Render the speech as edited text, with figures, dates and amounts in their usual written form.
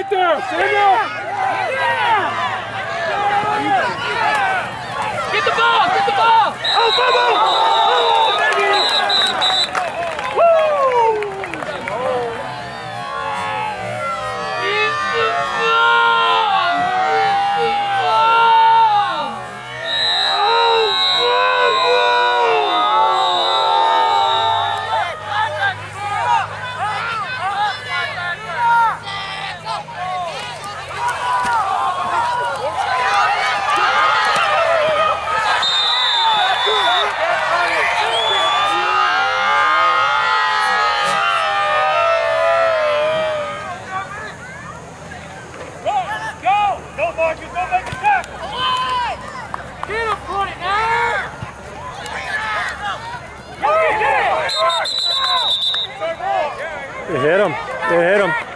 there! Stand up! Get the ball! Get the ball! Oh, fumble! They hit him. They hit him.